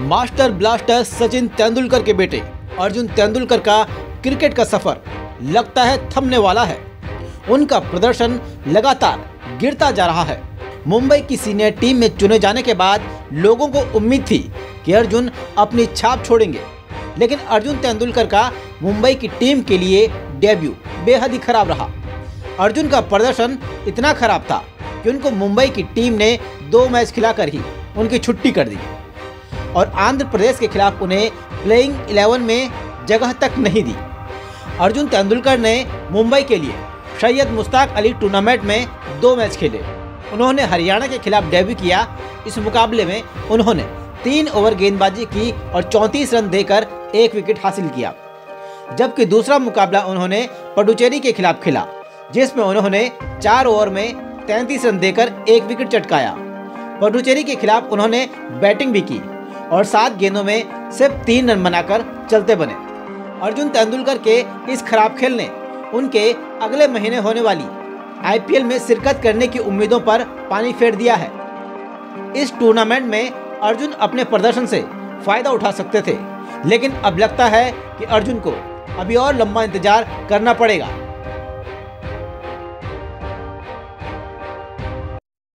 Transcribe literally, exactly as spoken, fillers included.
Master blaster Sachin Tendulkar के बेटे अर्जुन तेंदुलकर का क्रिकेट का सफर लगता है थमने वाला है। उनका प्रदर्शन लगातार गिरता जा रहा है। मुंबई की सीनियर टीम में चुने जाने के बाद लोगों को उम्मीद थी कि अर्जुन अपनी छाप छोड़ेंगे, लेकिन अर्जुन तेंदुलकर का मुंबई की टीम के लिए डेब्यू बेहद ही खराब रहा। अर्जुन का प्रदर्शन इतना खराब था कि उनको मुंबई की टीम ने दो मैच खिलाकर ही उनकी छुट्टी कर दी और आंध्र प्रदेश के खिलाफ उन्हें प्लेइंग इलेवन में जगह तक नहीं दी। अर्जुन तेंदुलकर ने मुंबई के लिए सैयद मुश्ताक अली टूर्नामेंट में दो मैच खेले। उन्होंने हरियाणा के खिलाफ डेब्यू किया। इस मुकाबले में उन्होंने तीन ओवर गेंदबाजी की और चौंतीस रन देकर एक विकेट हासिल किया, जबकि दूसरा मुकाबला उन्होंने पुडुचेरी के खिलाफ खेला, जिसमें उन्होंने चार ओवर में तैंतीस रन देकर एक विकेट चटकाया। पुडुचेरी के खिलाफ उन्होंने बैटिंग भी की और सात गेंदों में सिर्फ तीन रन बनाकर चलते बने। अर्जुन तेंदुलकर के इस खराब खेल ने उनके अगले महीने होने वाली आईपीएल में शिरकत करने की उम्मीदों पर पानी फेर दिया है। इस टूर्नामेंट में अर्जुन अपने प्रदर्शन से फायदा उठा सकते थे, लेकिन अब लगता है कि अर्जुन को अभी और लंबा इंतजार करना पड़ेगा।